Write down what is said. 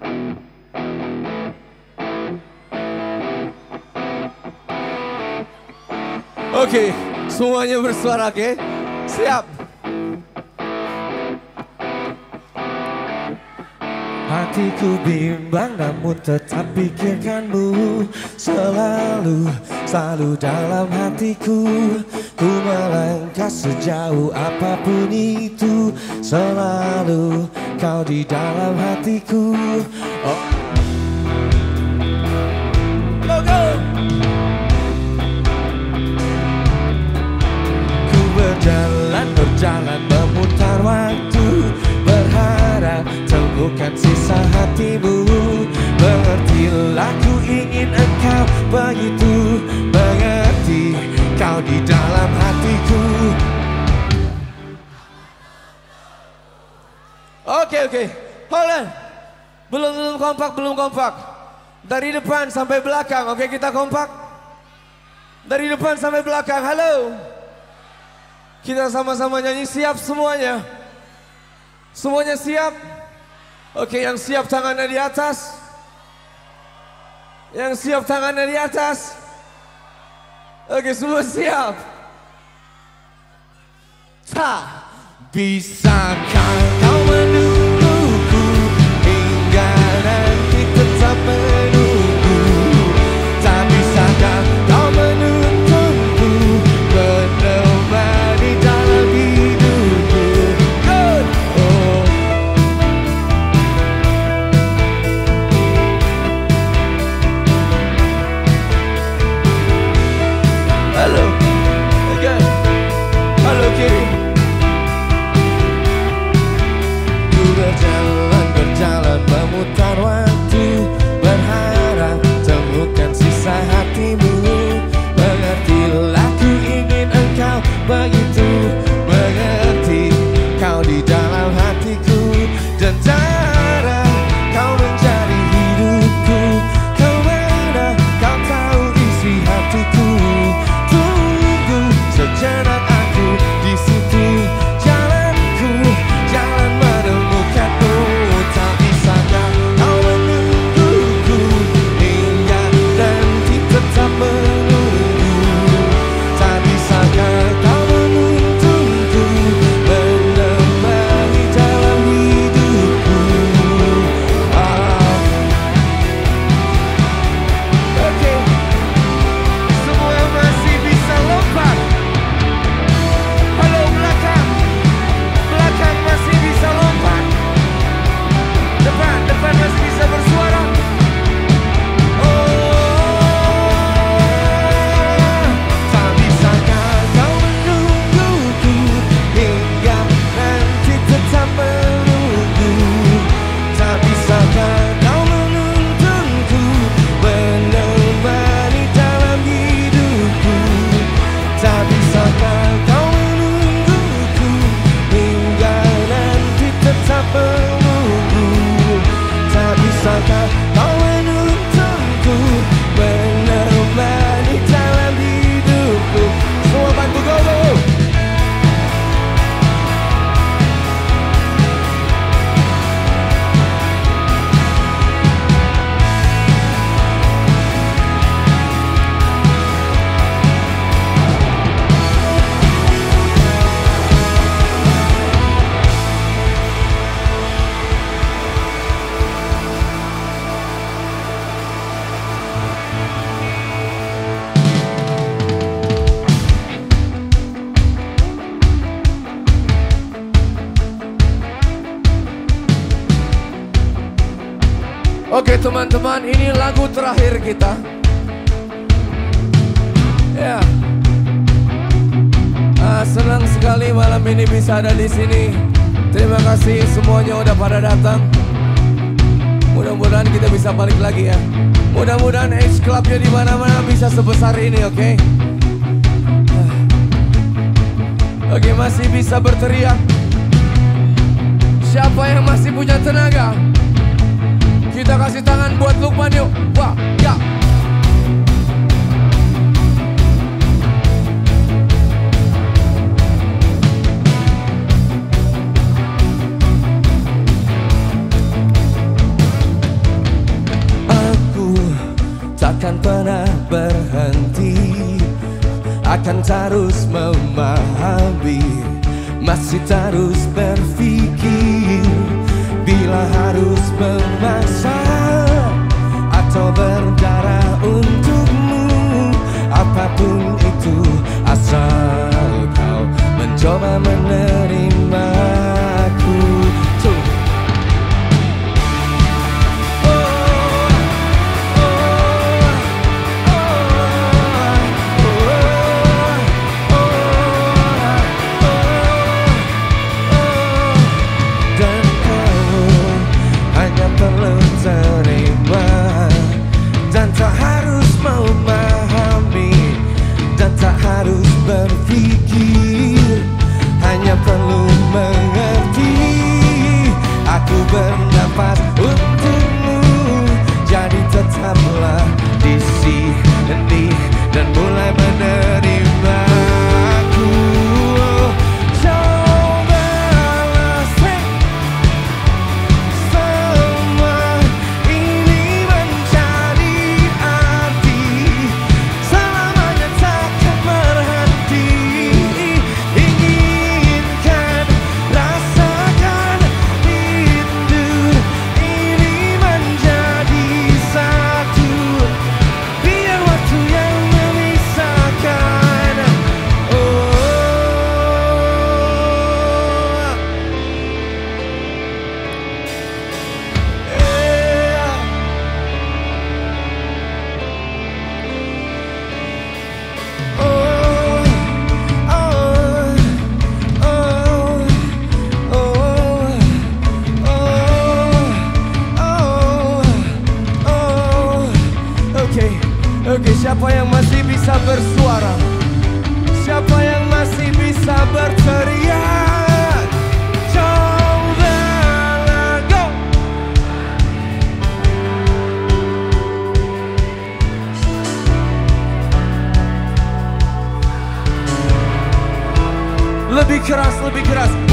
Oke, semuanya bersuara, oke? Siap. Hatiku bimbang namun tetap pikirkanmu selalu, selalu dalam hatiku. Ku melangkah sejauh apapun itu, selalu kau di dalam hatiku. Oh. Go, go. Ku berjalan, berjalan memutar waktu, berharap temukan sisa hatimu. Mengertilah ku ingin engkau begitu mengerti, kau di dalam hatiku. Oke, hold on. Belum kompak. Dari depan sampai belakang, oke kita kompak. Dari depan sampai belakang, halo. Kita sama-sama nyanyi, siap semuanya? Semuanya siap? Oke, yang siap tangannya di atas. Yang siap tangannya di atas. Oke, semua siap. Bisakah kau menungguku hingga nanti tetap menunggu? Tak bisakah kau menuntunku menemani dalam hidupku? Good. Oh. Halo. Oke. Halo kiri. Berjalan memutar waktu, berharap temukan sisa hatimu. Mengertilah ku ingin engkau begitu mengerti, kau di dalam hatiku. Dan cara kau menjadi hidupku, kau mana kau tahu isi hatiku. Tunggu sejenak aku di situ, jalanku jalan menemukanmu. Tak bisakah kau menungguku hingga nanti tetap menunggu? Tak bisakah kau menuntunku menemani dalam hidupku? Oke. Semua masih bisa lompat. Halo belakang. Belakang masih bisa lompat. Depan masih bisa bersuara. Oh, Tak bisakah kau menungguku hingga nanti tetap menunggu? Tak bisakah kau menuntunku menemani dalam hidupku? Tak bisakah kau menungguku hingga nanti tetap menunggu? Tak bisakah kau menuntunku menemani dalam hidupku? semua bantu go. Oke teman-teman, ini lagu terakhir kita. Ya. Senang sekali malam ini bisa ada di sini. Terima kasih semuanya udah pada datang. Mudah-mudahan kita bisa balik lagi ya. Mudah-mudahan H Clubnya di mana-mana bisa sebesar ini, oke? Oke, masih bisa berteriak. Siapa yang masih punya tenaga? Kita kasih tangan buat Lukman yuk. Wah, ya. takkan pernah berhenti, akan terus memahami, masih terus berpikir. Bila harus memaksa atau berdarah untukmu, apapun itu, asal kau mencoba menerimaku. Berpikir, hanya perlu mengerti. Aku bernafas untukmu, jadi tetaplah di sini dan mulai menerimaku. Cobalah semua ini menjadi arti, selamanya takkan berhenti. Inginkan, rasakan, rindu ini menjadi satu. Biar waktu yang memisahkan. Oke, siapa yang masih bisa bersuara? Siapa yang masih bisa berteriak? Cobalah, go! Lebih keras, lebih keras.